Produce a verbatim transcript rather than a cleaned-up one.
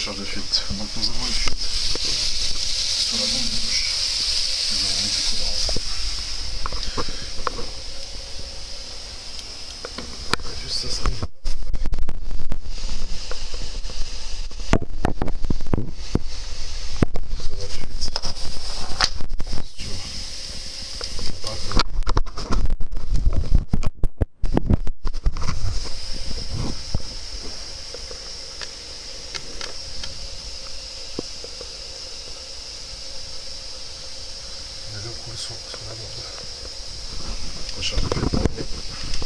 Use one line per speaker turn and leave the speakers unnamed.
recherche de fuite. Donc nous avons une fuite sur la bande gauche. Nous avons mis du colorant. Juste ça, ça arrive. Ça va de fuite. Tu vois. Pas que... Les deux coups sont sur la bande. Recherche de fuite.